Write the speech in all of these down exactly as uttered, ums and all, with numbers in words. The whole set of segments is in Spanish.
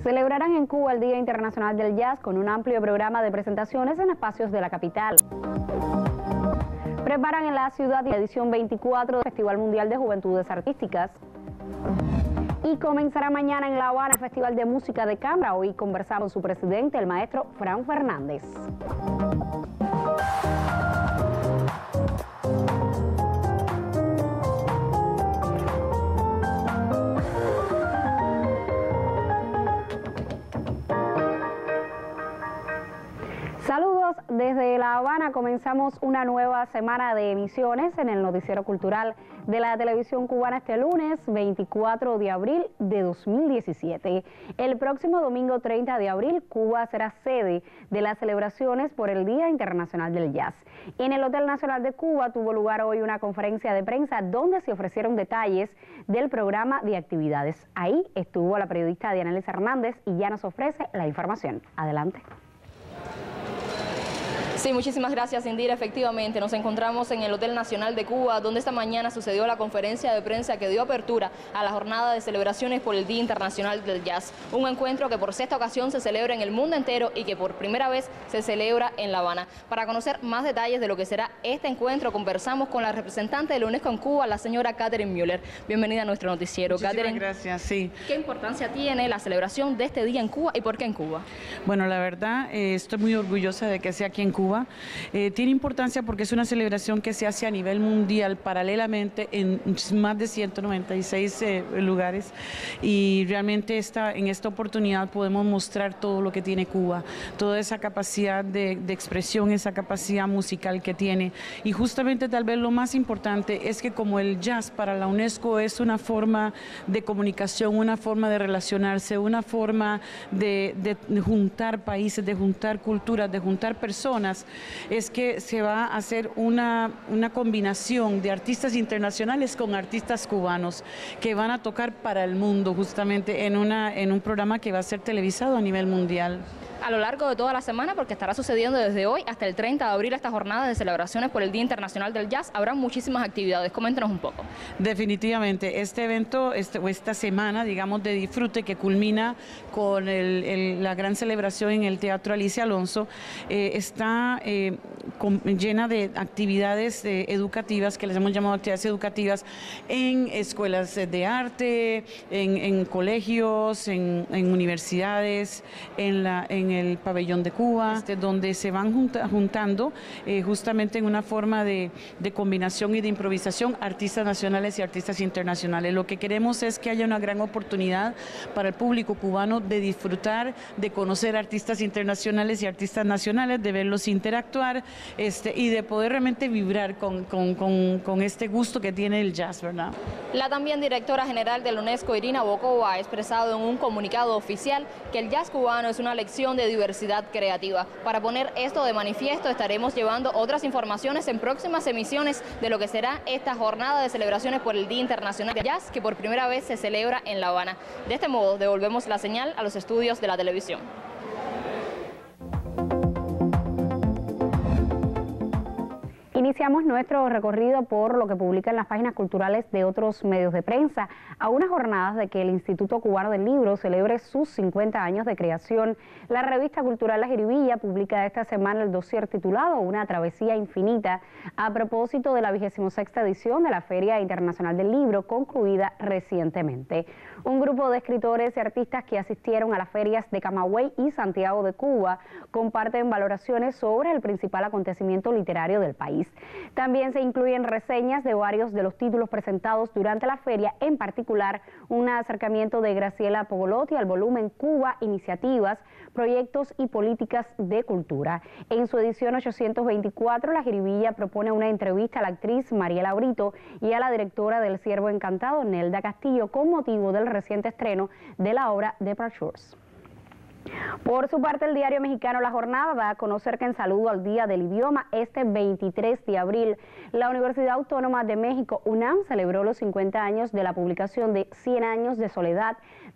Celebrarán en Cuba el Día Internacional del Jazz con un amplio programa de presentaciones en espacios de la capital. Preparan en la ciudad la edición veinticuatro del Festival Mundial de Juventudes Artísticas. Y comenzará mañana en La Habana el Festival de Música de Cámara. Hoy conversamos con su presidente, el maestro Fran Fernández. Saludos desde La Habana. Comenzamos una nueva semana de emisiones en el noticiero cultural de la televisión cubana este lunes veinticuatro de abril de dos mil diecisiete. El próximo domingo treinta de abril, Cuba será sede de las celebraciones por el Día Internacional del Jazz. En el Hotel Nacional de Cuba tuvo lugar hoy una conferencia de prensa donde se ofrecieron detalles del programa de actividades. Ahí estuvo la periodista Dianelis Hernández y ya nos ofrece la información. Adelante. Sí, muchísimas gracias, Indira. Efectivamente, nos encontramos en el Hotel Nacional de Cuba, donde esta mañana sucedió la conferencia de prensa que dio apertura a la jornada de celebraciones por el Día Internacional del Jazz. Un encuentro que por sexta ocasión se celebra en el mundo entero y que por primera vez se celebra en La Habana. Para conocer más detalles de lo que será este encuentro, conversamos con la representante de la UNESCO en Cuba, la señora Catherine Müller. Bienvenida a nuestro noticiero. Muchísimas Catherine, gracias, sí. ¿Qué importancia tiene la celebración de este día en Cuba y por qué en Cuba? Bueno, la verdad, eh, estoy muy orgullosa de que sea aquí en Cuba. Eh, tiene importancia porque es una celebración que se hace a nivel mundial paralelamente en más de ciento noventa y seis eh, lugares, y realmente esta, en esta oportunidad podemos mostrar todo lo que tiene Cuba, toda esa capacidad de, de expresión, esa capacidad musical que tiene, y justamente tal vez lo más importante es que como el jazz para la UNESCO es una forma de comunicación, una forma de relacionarse, una forma de, de juntar países, de juntar culturas, de juntar personas, es que se va a hacer una, una combinación de artistas internacionales con artistas cubanos que van a tocar para el mundo justamente en, una, en un programa que va a ser televisado a nivel mundial. A lo largo de toda la semana, porque estará sucediendo desde hoy hasta el treinta de abril esta jornada de celebraciones por el Día Internacional del Jazz, habrá muchísimas actividades. Coméntanos un poco. Definitivamente, este evento, este, o esta semana, digamos, de disfrute que culmina con el, el, la gran celebración en el Teatro Alicia Alonso, eh, está eh, con, llena de actividades eh, educativas, que les hemos llamado actividades educativas, en escuelas de arte, en, en colegios, en, en universidades, en la... En en el pabellón de Cuba, este, donde se van junta, juntando eh, justamente en una forma de, de combinación y de improvisación artistas nacionales y artistas internacionales. Lo que queremos es que haya una gran oportunidad para el público cubano de disfrutar, de conocer artistas internacionales y artistas nacionales, de verlos interactuar este, y de poder realmente vibrar con, con, con, con este gusto que tiene el jazz, ¿verdad? La también directora general de la UNESCO, Irina Bokova, ha expresado en un comunicado oficial que el jazz cubano es una lección de diversidad creativa. Para poner esto de manifiesto, estaremos llevando otras informaciones en próximas emisiones de lo que será esta jornada de celebraciones por el Día Internacional del Jazz, que por primera vez se celebra en La Habana. De este modo, devolvemos la señal a los estudios de la televisión. Iniciamos nuestro recorrido por lo que publican las páginas culturales de otros medios de prensa, a unas jornadas de que el Instituto Cubano del Libro celebre sus cincuenta años de creación. La revista cultural La Jiribilla publica esta semana el dossier titulado Una travesía infinita, a propósito de la vigésima sexta edición de la Feria Internacional del Libro, concluida recientemente. Un grupo de escritores y artistas que asistieron a las ferias de Camagüey y Santiago de Cuba comparten valoraciones sobre el principal acontecimiento literario del país. También se incluyen reseñas de varios de los títulos presentados durante la feria, en particular un acercamiento de Graciela Pogolotti al volumen Cuba, Iniciativas, Proyectos y Políticas de Cultura. En su edición ochocientos veinticuatro, La Jiribilla propone una entrevista a la actriz Mariela Brito y a la directora del Ciervo Encantado, Nelda Castillo, con motivo del reciente estreno de la obra de Partures. Por su parte, el diario mexicano La Jornada da a conocer que en saludo al Día del Idioma, este veintitrés de abril, la Universidad Autónoma de México, UNAM, celebró los cincuenta años de la publicación de cien años de soledad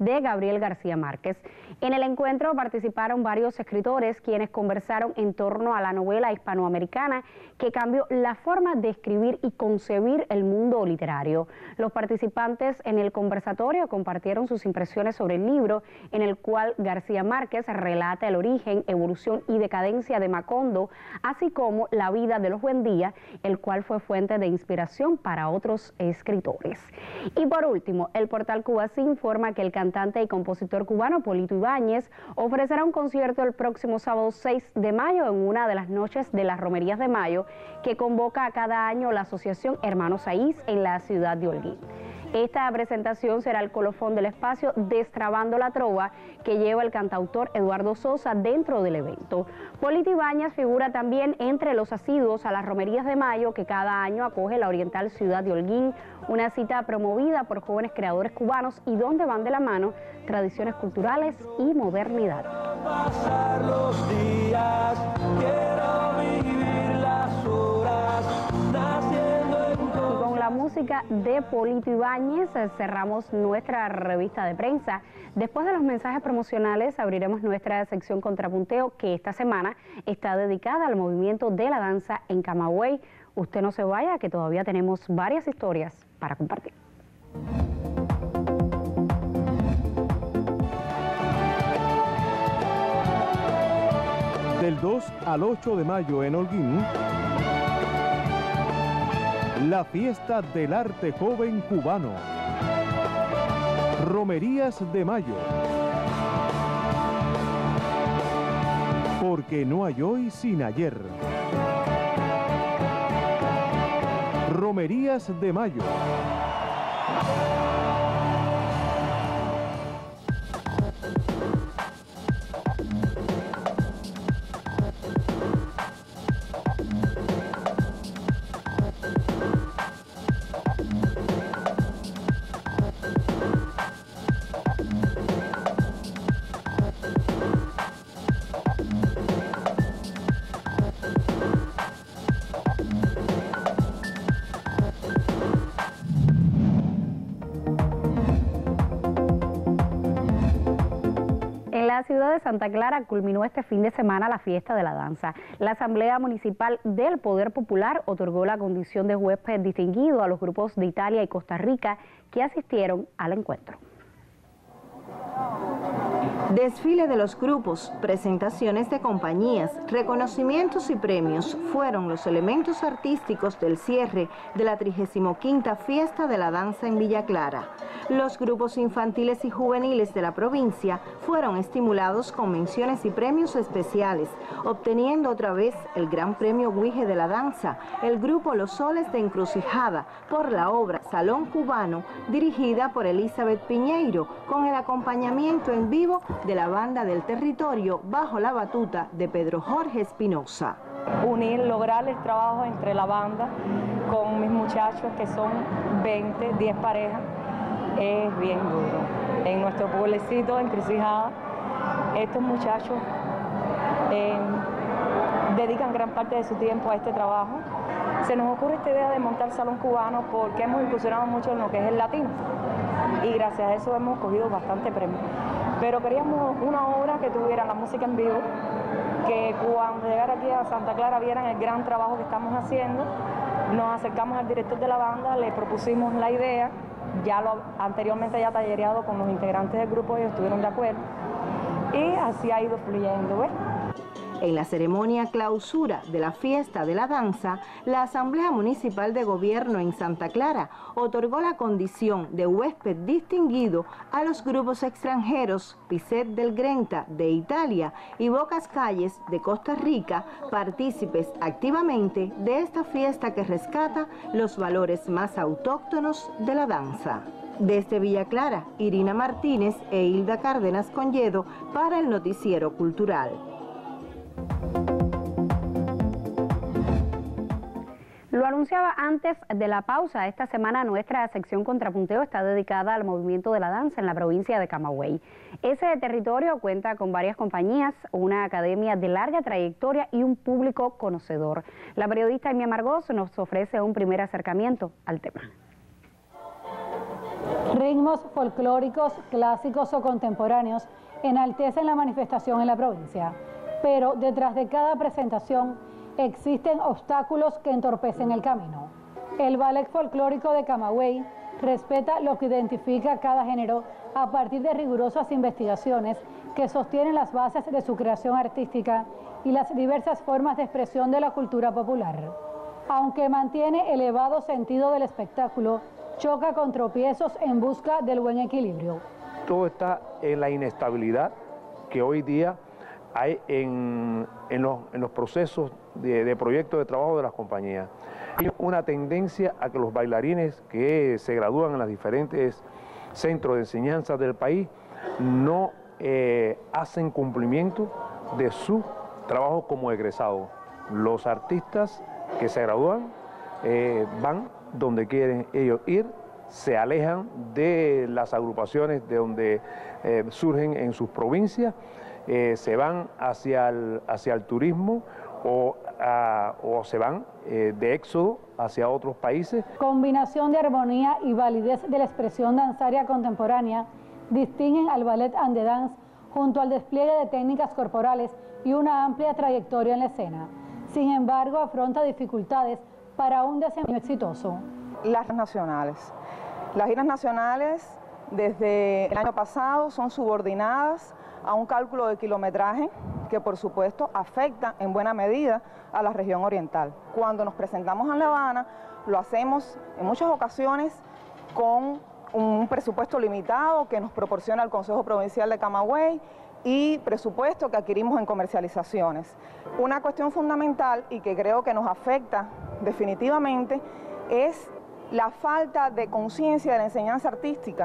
de Gabriel García Márquez. En el encuentro participaron varios escritores quienes conversaron en torno a la novela hispanoamericana que cambió la forma de escribir y concebir el mundo literario. Los participantes en el conversatorio compartieron sus impresiones sobre el libro, en el cual García Márquez relata el origen, evolución y decadencia de Macondo, así como la vida de los Buendía, el cual fue fuente de inspiración para otros escritores. Y por último, el portal Cubasí informa que el cantante y compositor cubano Polito Ibáñez ofrecerá un concierto el próximo sábado seis de mayo en una de las noches de las Romerías de Mayo que convoca a cada año la Asociación Hermanos Saiz en la ciudad de Holguín. Esta presentación será el colofón del espacio Destrabando la Trova que lleva el cantautor Eduardo Sosa dentro del evento. Polito Ibáñez figura también entre los asiduos a las Romerías de Mayo que cada año acoge la oriental ciudad de Holguín, una cita promovida por jóvenes creadores cubanos y donde van de la mano tradiciones culturales y modernidad. Pasar los días, quiero vivir las horas, naciendo en y con la música de Polito Ibáñez cerramos nuestra revista de prensa. Después de los mensajes promocionales abriremos nuestra sección Contrapunteo, que esta semana está dedicada al movimiento de la danza en Camagüey. Usted no se vaya, que todavía tenemos varias historias para compartir. Del dos al ocho de mayo en Holguín, la fiesta del arte joven cubano. Romerías de Mayo. Porque no hay hoy sin ayer. Romerías de Mayo. En la ciudad de Santa Clara culminó este fin de semana la fiesta de la danza. La Asamblea Municipal del Poder Popular otorgó la condición de huésped distinguido a los grupos de Italia y Costa Rica que asistieron al encuentro. Desfile de los grupos, presentaciones de compañías, reconocimientos y premios fueron los elementos artísticos del cierre de la trigésima quinta Fiesta de la Danza en Villa Clara. Los grupos infantiles y juveniles de la provincia fueron estimulados con menciones y premios especiales, obteniendo otra vez el Gran Premio Guije de la Danza, el grupo Los Soles de Encrucijada, por la obra Salón Cubano, dirigida por Elizabeth Piñeiro, con el acompañamiento en vivo de la Banda del Territorio bajo la batuta de Pedro Jorge Espinosa. Unir, lograr el trabajo entre la banda con mis muchachos, que son veinte, diez parejas, es bien duro. En nuestro pueblecito, Encrucijada, estos muchachos eh, dedican gran parte de su tiempo a este trabajo. Se nos ocurre esta idea de montar Salón Cubano porque hemos incursionado mucho en lo que es el latino y gracias a eso hemos cogido bastante premio. Pero queríamos una obra que tuviera la música en vivo, que cuando llegara aquí a Santa Clara vieran el gran trabajo que estamos haciendo. Nos acercamos al director de la banda, le propusimos la idea, ya lo anteriormente ya tallereado con los integrantes del grupo, ellos estuvieron de acuerdo y así ha ido fluyendo, ¿ves? En la ceremonia clausura de la fiesta de la danza, la Asamblea Municipal de Gobierno en Santa Clara otorgó la condición de huésped distinguido a los grupos extranjeros Piset del Grenta de Italia y Bocas Calles de Costa Rica, partícipes activamente de esta fiesta que rescata los valores más autóctonos de la danza. Desde Villa Clara, Irina Martínez e Hilda Cárdenas Conyedo para el Noticiero Cultural. Lo anunciaba antes de la pausa. Esta semana nuestra sección Contrapunteo está dedicada al movimiento de la danza en la provincia de Camagüey. Ese territorio cuenta con varias compañías, una academia de larga trayectoria y un público conocedor. La periodista Amy Amargós nos ofrece un primer acercamiento al tema. Ritmos folclóricos, clásicos o contemporáneos enaltecen la manifestación en la provincia, pero detrás de cada presentación existen obstáculos que entorpecen el camino. El ballet folclórico de Camagüey respeta lo que identifica cada género a partir de rigurosas investigaciones que sostienen las bases de su creación artística y las diversas formas de expresión de la cultura popular. Aunque mantiene elevado sentido del espectáculo, choca con tropiezos en busca del buen equilibrio. Todo está en la inestabilidad que hoy día hay en, en, los, en los procesos de, de proyectos de trabajo de las compañías. Hay una tendencia a que los bailarines que se gradúan en los diferentes centros de enseñanza del país no eh, hacen cumplimiento de su trabajo como egresados. Los artistas que se gradúan eh, van donde quieren ellos ir, se alejan de las agrupaciones de donde eh, surgen en sus provincias, eh, se van hacia el, hacia el turismo o, a, o se van eh, de éxodo hacia otros países. Combinación de armonía y validez de la expresión danzaria contemporánea distinguen al ballet and the dance junto al despliegue de técnicas corporales y una amplia trayectoria en la escena. Sin embargo, afronta dificultades para un desempeño exitoso. Las nacionales. Las giras nacionales desde el año pasado son subordinadas a un cálculo de kilometraje que por supuesto afecta en buena medida a la región oriental. Cuando nos presentamos en La Habana lo hacemos en muchas ocasiones con un presupuesto limitado que nos proporciona el Consejo Provincial de Camagüey y presupuesto que adquirimos en comercializaciones. Una cuestión fundamental y que creo que nos afecta definitivamente es la falta de conciencia de la enseñanza artística,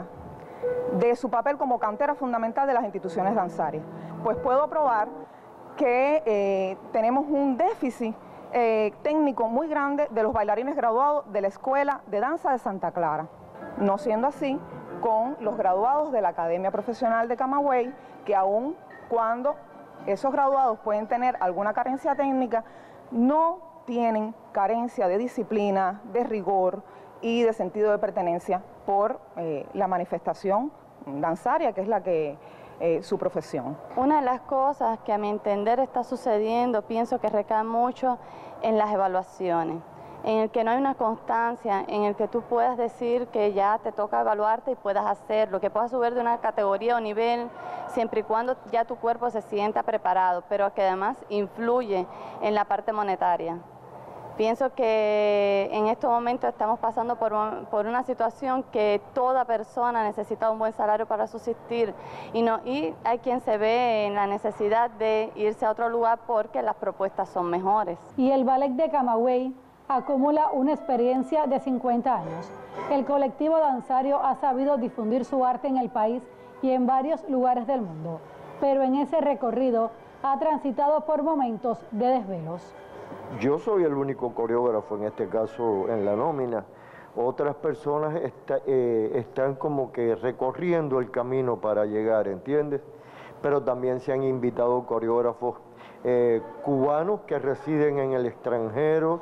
de su papel como cantera fundamental de las instituciones danzarias. Pues puedo probar que eh, tenemos un déficit eh, técnico muy grande de los bailarines graduados de la Escuela de Danza de Santa Clara, no siendo así con los graduados de la Academia Profesional de Camagüey, que aun cuando esos graduados pueden tener alguna carencia técnica, no tienen carencia de disciplina, de rigor y de sentido de pertenencia por eh, la manifestación danzaria, que es la que eh, su profesión. Una de las cosas que a mi entender está sucediendo, pienso que recae mucho en las evaluaciones, en el que no hay una constancia, en el que tú puedas decir que ya te toca evaluarte y puedas hacerlo, que puedas subir de una categoría o nivel, siempre y cuando ya tu cuerpo se sienta preparado, pero que además influye en la parte monetaria. Pienso que en estos momentos estamos pasando por, un, por una situación que toda persona necesita un buen salario para subsistir y, no, y hay quien se ve en la necesidad de irse a otro lugar porque las propuestas son mejores. Y el ballet de Camagüey acumula una experiencia de cincuenta años. El colectivo danzario ha sabido difundir su arte en el país y en varios lugares del mundo, pero en ese recorrido ha transitado por momentos de desvelos. Yo soy el único coreógrafo en este caso en la nómina. Otras personas está, eh, están como que recorriendo el camino para llegar, ¿entiendes? Pero también se han invitado coreógrafos eh, cubanos que residen en el extranjero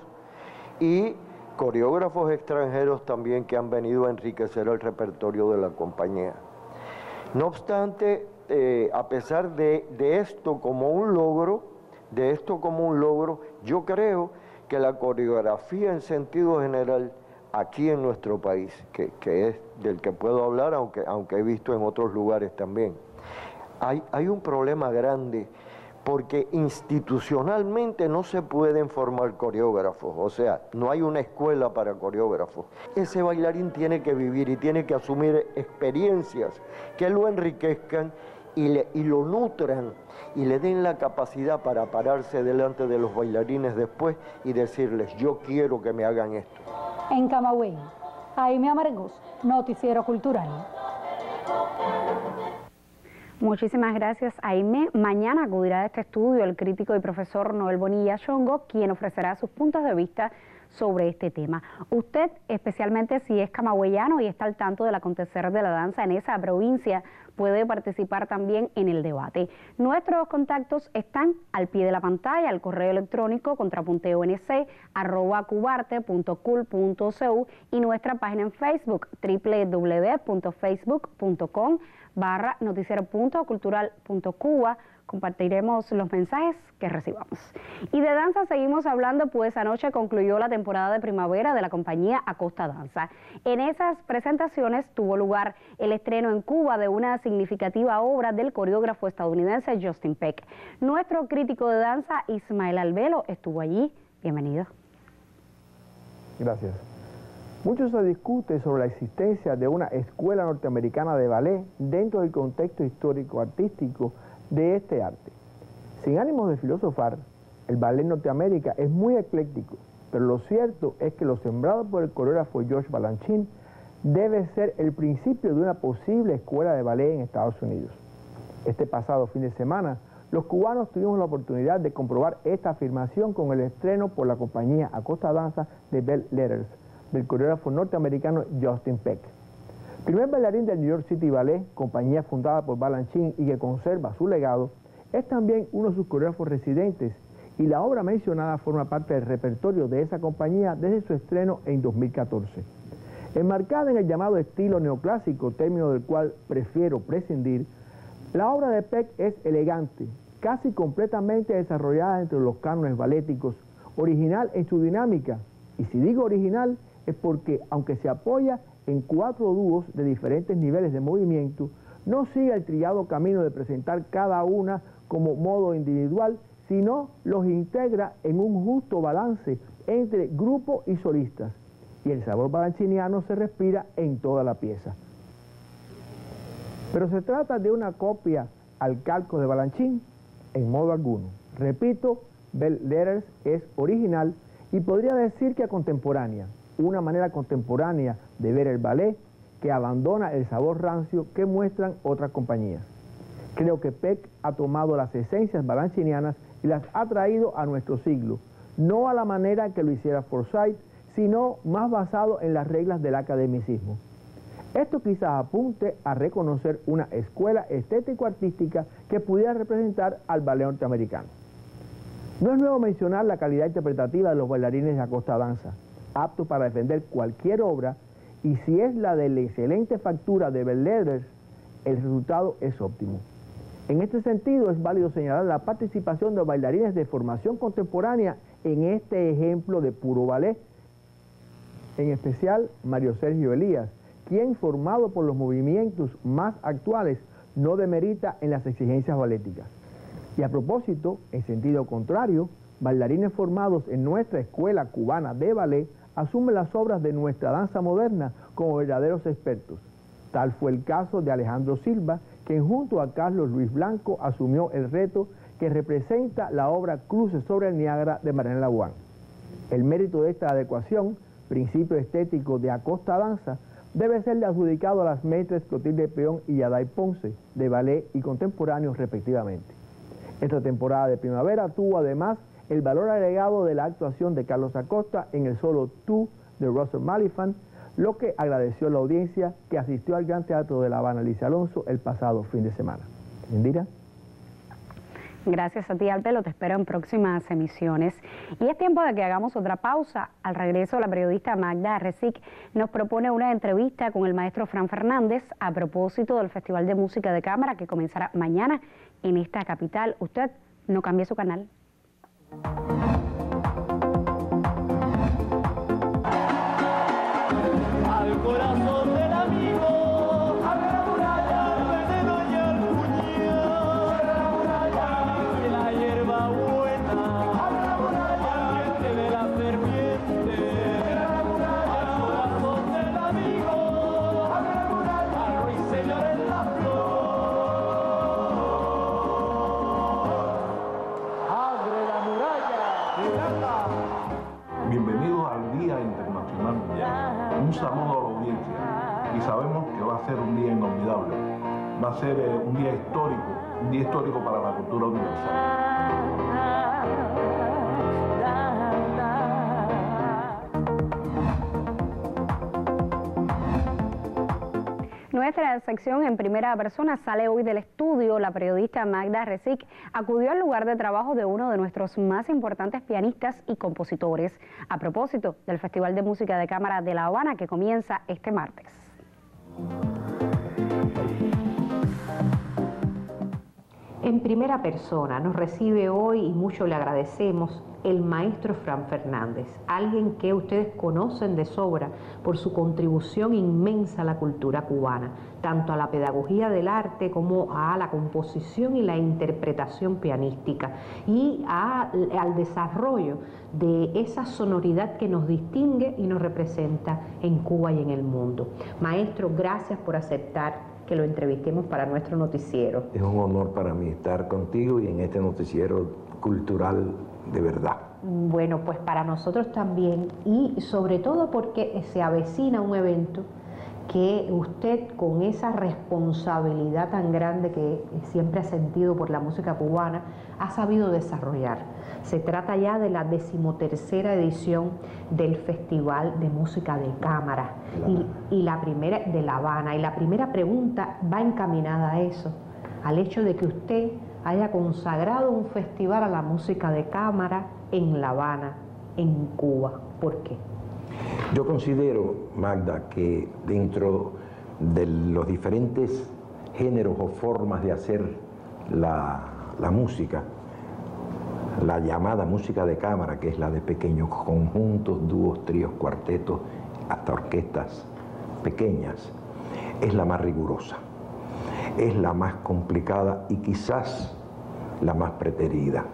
y coreógrafos extranjeros también que han venido a enriquecer el repertorio de la compañía. No obstante, eh, a pesar de, de esto como un logro, de esto como un logro, yo creo que la coreografía en sentido general aquí en nuestro país, que, que es del que puedo hablar, aunque, aunque he visto en otros lugares también, hay, hay un problema grande porque institucionalmente no se pueden formar coreógrafos, o sea, no hay una escuela para coreógrafos. Ese bailarín tiene que vivir y tiene que asumir experiencias que lo enriquezcan y, le, y lo nutran y le den la capacidad para pararse delante de los bailarines después y decirles, yo quiero que me hagan esto. En Camagüey, Aimee Amargós, Noticiero Cultural. Muchísimas gracias, Aimee. Mañana acudirá a este estudio el crítico y profesor Noel Bonilla Chongo, quien ofrecerá sus puntos de vista sobre este tema. Usted, especialmente si es camagüeyano y está al tanto del acontecer de la danza en esa provincia, puede participar también en el debate. Nuestros contactos están al pie de la pantalla, al correo electrónico contrapunteonc arroba cubarte punto cul punto cu y nuestra página en Facebook w w w punto facebook punto com barra noticiero punto cultural punto cuba. Compartiremos los mensajes que recibamos. Y de danza seguimos hablando, pues anoche concluyó la temporada de primavera de la compañía Acosta Danza. En esas presentaciones tuvo lugar el estreno en Cuba de una significativa obra del coreógrafo estadounidense Justin Peck. Nuestro crítico de danza, Ismael Albelo, estuvo allí. Bienvenido. Gracias. Mucho se discute sobre la existencia de una escuela norteamericana de ballet dentro del contexto histórico-artístico de este arte. Sin ánimos de filosofar, el ballet en Norteamérica es muy ecléctico, pero lo cierto es que lo sembrado por el coreógrafo George Balanchine debe ser el principio de una posible escuela de ballet en Estados Unidos. Este pasado fin de semana, los cubanos tuvimos la oportunidad de comprobar esta afirmación con el estreno por la compañía Acosta Danza de Bell Letters, del coreógrafo norteamericano Justin Peck. Primer bailarín del New York City Ballet, compañía fundada por Balanchine y que conserva su legado, es también uno de sus coreógrafos residentes y la obra mencionada forma parte del repertorio de esa compañía desde su estreno en dos mil catorce. Enmarcada en el llamado estilo neoclásico, término del cual prefiero prescindir, la obra de Peck es elegante, casi completamente desarrollada entre los cánones balléticos, original en su dinámica, y si digo original es porque, aunque se apoya en cuatro dúos de diferentes niveles de movimiento, no sigue el trillado camino de presentar cada una como modo individual, sino los integra en un justo balance entre grupo y solistas, y el sabor balanchiniano se respira en toda la pieza. Pero se trata de una copia al calco de Balanchine, en modo alguno. Repito, Bell Letters es original y podría decir que contemporánea, una manera contemporánea de ver el ballet que abandona el sabor rancio que muestran otras compañías. Creo que Peck ha tomado las esencias balanchinianas y las ha traído a nuestro siglo, no a la manera que lo hiciera Forsyth, sino más basado en las reglas del academicismo. Esto quizás apunte a reconocer una escuela estético-artística que pudiera representar al ballet norteamericano. No es nuevo mencionar la calidad interpretativa de los bailarines de Acosta Danza, aptos para defender cualquier obra, y si es la de la excelente factura de Bell Letters, el resultado es óptimo. En este sentido es válido señalar la participación de bailarines de formación contemporánea en este ejemplo de puro ballet, en especial Mario Sergio Elías, quien, formado por los movimientos más actuales, no demerita en las exigencias balléticas. Y a propósito, en sentido contrario, bailarines formados en nuestra escuela cubana de ballet asumen las obras de nuestra danza moderna como verdaderos expertos. Tal fue el caso de Alejandro Silva, quien junto a Carlos Luis Blanco asumió el reto que representa la obra Cruces sobre el Niágara de Marianela Guán. El mérito de esta adecuación, principio estético de Acosta Danza, debe serle adjudicado a las maestras Clotilde Peón y Yaday Ponce, de ballet y contemporáneos respectivamente. Esta temporada de primavera tuvo además el valor agregado de la actuación de Carlos Acosta en el solo Tú de Russell Malifant, lo que agradeció a la audiencia que asistió al Gran Teatro de La Habana Alicia Alonso el pasado fin de semana. Indira. Gracias a ti, Albelo, te espero en próximas emisiones. Y es tiempo de que hagamos otra pausa. Al regreso, la periodista Magda Recic nos propone una entrevista con el maestro Fran Fernández a propósito del Festival de Música de Cámara que comenzará mañana en esta capital. Usted no cambie su canal. Al corazón del amigo, abre la muralla, el veneno y el puñal. Abre la muralla, y la hierba buena, abre la muralla, al diente de la serpiente. Abre la muralla, al corazón del amigo, abre la muralla, al ruiseñor en la flor. Abre la muralla, bienvenidos al Día Internacional Mundial. Un saludo a la audiencia y sabemos que va a ser un día inolvidable. Va a ser eh, un día histórico, un día histórico para la cultura universal. Nuestra sección en primera persona sale hoy del estudio. La periodista Magda Resic acudió al lugar de trabajo de uno de nuestros más importantes pianistas y compositores, a propósito del Festival de Música de Cámara de La Habana que comienza este martes. En primera persona nos recibe hoy, y mucho le agradecemos, el maestro Fran Fernández, alguien que ustedes conocen de sobra por su contribución inmensa a la cultura cubana, tanto a la pedagogía del arte como a la composición y la interpretación pianística y a, al desarrollo de esa sonoridad que nos distingue y nos representa en Cuba y en el mundo. Maestro, gracias por aceptar que lo entrevistemos para nuestro noticiero. Es un honor para mí estar contigo y en este noticiero cultural de verdad. Bueno, pues para nosotros también, y sobre todo porque se avecina un evento que usted, con esa responsabilidad tan grande que siempre ha sentido por la música cubana, ha sabido desarrollar. Se trata ya de la decimotercera edición del Festival de Música de Cámara y, y la primera de La Habana. Y la primera pregunta va encaminada a eso, al hecho de que usted haya consagrado un festival a la música de cámara en La Habana, en Cuba. ¿Por qué? Yo considero, Magda, que dentro de los diferentes géneros o formas de hacer la, la música, la llamada música de cámara, que es la de pequeños conjuntos, dúos, tríos, cuartetos, hasta orquestas pequeñas, es la más rigurosa, es la más complicada y quizás la más preterida.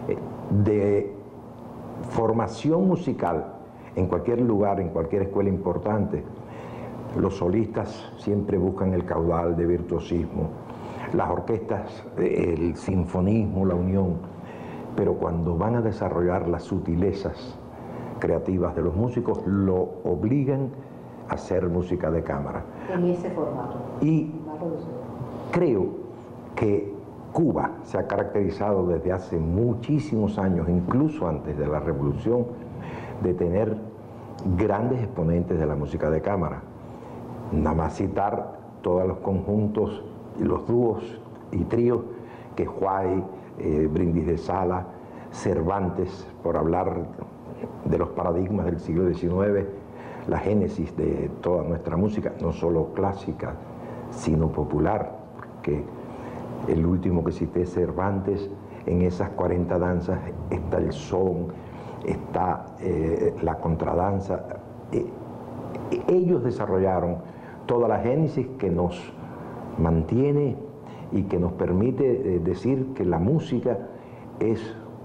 De formación musical, en cualquier lugar, en cualquier escuela importante, los solistas siempre buscan el caudal de virtuosismo, las orquestas, el sinfonismo, la unión, pero cuando van a desarrollar las sutilezas creativas de los músicos, lo obligan a hacer música de cámara. En ese formato. Y creo que Cuba se ha caracterizado desde hace muchísimos años, incluso antes de la Revolución, de tener grandes exponentes de la música de cámara. Nada más citar todos los conjuntos, los dúos y tríos que Juay, eh, Brindis de Sala, Cervantes, por hablar de los paradigmas del siglo diecinueve, la génesis de toda nuestra música, no solo clásica, sino popular, que el último que cité, Cervantes, en esas cuarenta danzas está el son, está eh, la contradanza. Eh, ellos desarrollaron toda la génesis que nos mantiene y que nos permite eh, decir que la música es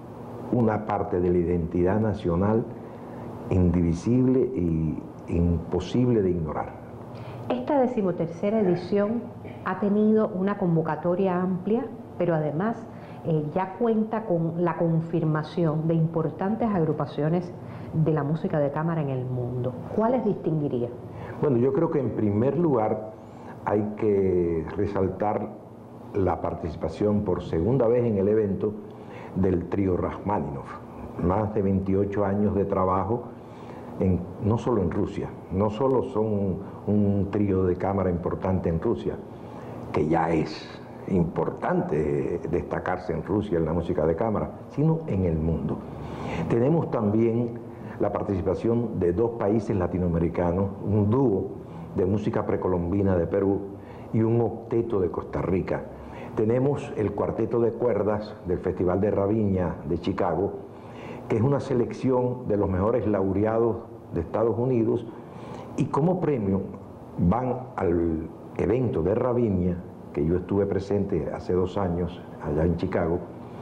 una parte de la identidad nacional indivisible e imposible de ignorar. Esta decimotercera edición ha tenido una convocatoria amplia, pero además eh, ya cuenta con la confirmación de importantes agrupaciones de la música de cámara en el mundo. ¿Cuáles distinguiría? Bueno, yo creo que en primer lugar hay que resaltar la participación por segunda vez en el evento del trío Rachmaninoff. Más de veintiocho años de trabajo, en, no solo en Rusia, no solo son un, un trío de cámara importante en Rusia, que ya es importante destacarse en Rusia en la música de cámara, sino en el mundo. Tenemos también la participación de dos países latinoamericanos, un dúo de música precolombina de Perú y un octeto de Costa Rica. Tenemos el cuarteto de cuerdas del Festival de Raviña de Chicago, que es una selección de los mejores laureados de Estados Unidos, y como premio van al evento de Raviña, que yo estuve presente hace dos años allá en Chicago,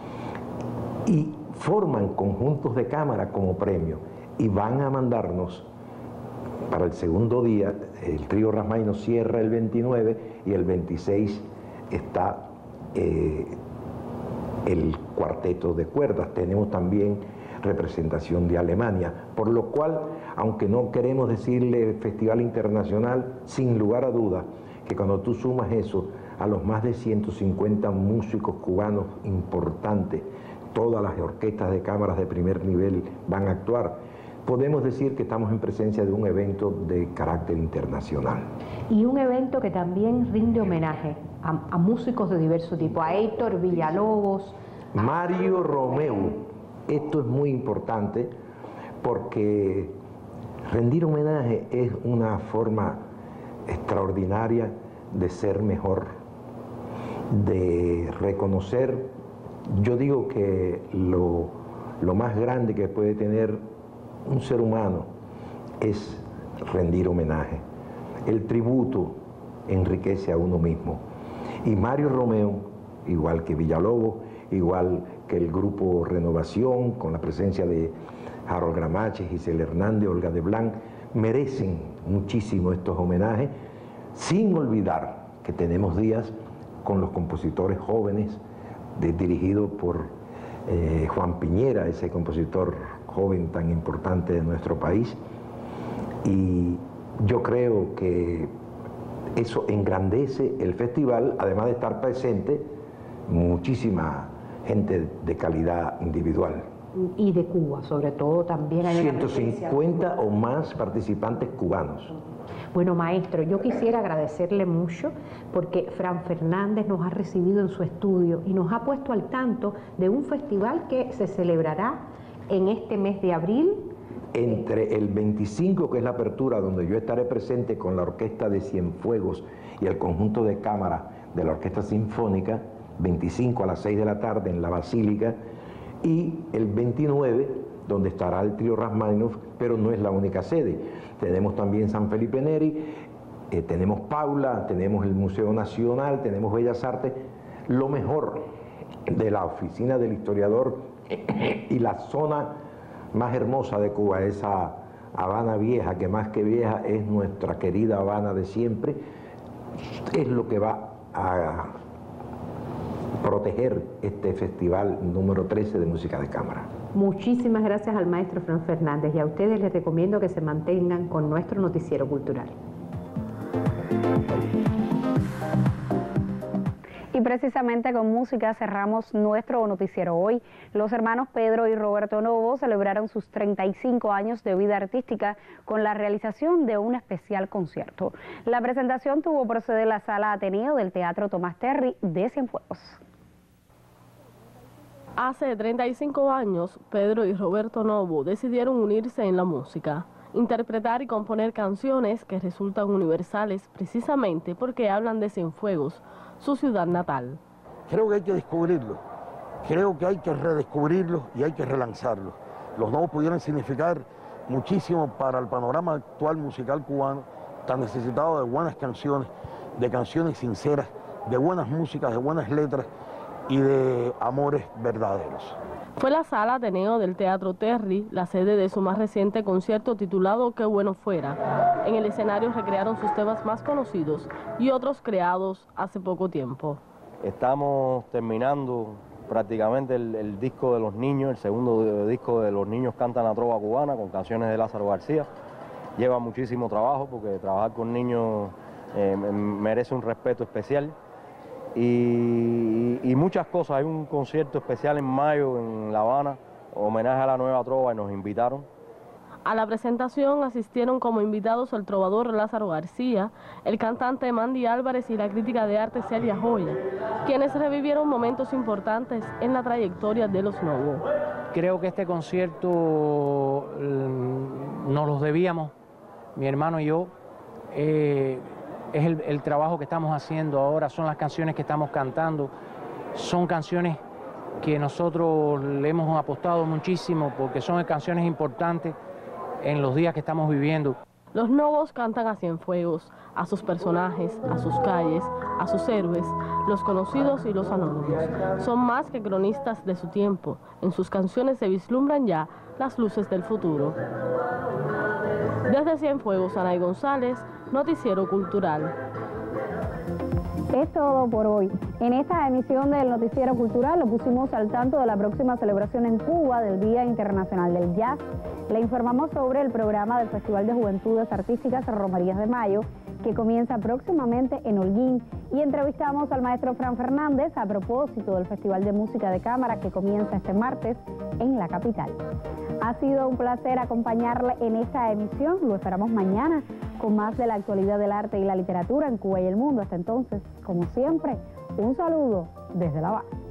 y forman conjuntos de cámara como premio, y van a mandarnos para el segundo día. El trío Rachmaninoff cierra el veintinueve y el veintiséis está eh, el cuarteto de cuerdas. Tenemos también representación de Alemania, por lo cual, aunque no queremos decirle festival internacional, sin lugar a dudas que cuando tú sumas eso a los más de ciento cincuenta músicos cubanos importantes, todas las orquestas de cámaras de primer nivel van a actuar, podemos decir que estamos en presencia de un evento de carácter internacional. Y un evento que también rinde homenaje a, a músicos de diverso tipo, a Héctor Villalobos, Mario Romeu. Esto es muy importante porque rendir homenaje es una forma extraordinaria de ser mejor, de reconocer. Yo digo que lo, lo más grande que puede tener un ser humano es rendir homenaje. El tributo enriquece a uno mismo. Y Mario Romeu, igual que Villalobos, igual que el grupo Renovación, con la presencia de Harold Gramache, Gisela Hernández, Olga de Blanc, merecen muchísimo estos homenajes, sin olvidar que tenemos días con los compositores jóvenes, de, dirigido por eh, Juan Piñera, ese compositor joven tan importante de nuestro país. Y yo creo que eso engrandece el festival, además de estar presente muchísima gente de calidad individual. Y de Cuba, sobre todo también hay ciento cincuenta o más participantes cubanos. Bueno, maestro, yo quisiera agradecerle mucho porque Fran Fernández nos ha recibido en su estudio y nos ha puesto al tanto de un festival que se celebrará en este mes de abril. Entre el veinticinco, que es la apertura, donde yo estaré presente con la Orquesta de Cienfuegos y el conjunto de cámara de la Orquesta Sinfónica, veinticinco a las seis de la tarde en la Basílica, y el veintinueve, donde estará el trío Rachmaninoff, pero no es la única sede. Tenemos también San Felipe Neri, eh, tenemos Paula, tenemos el Museo Nacional, tenemos Bellas Artes. Lo mejor de la oficina del historiador y la zona más hermosa de Cuba, esa Habana Vieja, que más que vieja es nuestra querida Habana de siempre, es lo que va a proteger este festival número trece de música de cámara. Muchísimas gracias al maestro Fran Fernández y a ustedes les recomiendo que se mantengan con nuestro noticiero cultural. Y precisamente con música cerramos nuestro noticiero hoy. Los hermanos Pedro y Roberto Novo celebraron sus treinta y cinco años de vida artística con la realización de un especial concierto. La presentación tuvo por sede la Sala Ateneo del Teatro Tomás Terry de Cienfuegos. Hace treinta y cinco años, Pedro y Roberto Novo decidieron unirse en la música, interpretar y componer canciones que resultan universales precisamente porque hablan de Cienfuegos, su ciudad natal. Creo que hay que descubrirlo, creo que hay que redescubrirlo y hay que relanzarlo. Los Novos pudieran significar muchísimo para el panorama actual musical cubano, tan necesitado de buenas canciones, de canciones sinceras, de buenas músicas, de buenas letras y de amores verdaderos. Fue la Sala Ateneo del Teatro Terry la sede de su más reciente concierto titulado Qué bueno fuera. En el escenario recrearon sus temas más conocidos y otros creados hace poco tiempo. Estamos terminando prácticamente el, el disco de los niños, el segundo disco de Los Niños Cantan la Trova Cubana con canciones de Lázaro García. Lleva muchísimo trabajo porque trabajar con niños eh, merece un respeto especial. Y, y muchas cosas. Hay un concierto especial en mayo en La Habana, homenaje a la nueva trova, y nos invitaron. A la presentación asistieron como invitados el trovador Lázaro García, el cantante Mandy Álvarez y la crítica de arte Celia Joya, quienes revivieron momentos importantes en la trayectoria de los Novo. Creo que este concierto um, nos los debíamos, mi hermano y yo. Eh, Es el, el trabajo que estamos haciendo ahora, son las canciones que estamos cantando, son canciones que nosotros le hemos apostado muchísimo porque son canciones importantes en los días que estamos viviendo. Los Novos cantan a Cienfuegos, a sus personajes, a sus calles, a sus héroes, los conocidos y los anónimos. Son más que cronistas de su tiempo, en sus canciones se vislumbran ya las luces del futuro. Desde Cienfuegos, Anay González, Noticiero Cultural. Es todo por hoy. En esta emisión del Noticiero Cultural lo pusimos al tanto de la próxima celebración en Cuba del Día Internacional del Jazz. Le informamos sobre el programa del Festival de Juventudes Artísticas Romerías de Mayo, que comienza próximamente en Holguín, y entrevistamos al maestro Fran Fernández a propósito del Festival de Música de Cámara que comienza este martes en la capital. Ha sido un placer acompañarle en esta emisión. Lo esperamos mañana con más de la actualidad del arte y la literatura en Cuba y el mundo. Hasta entonces, como siempre, un saludo desde La Habana.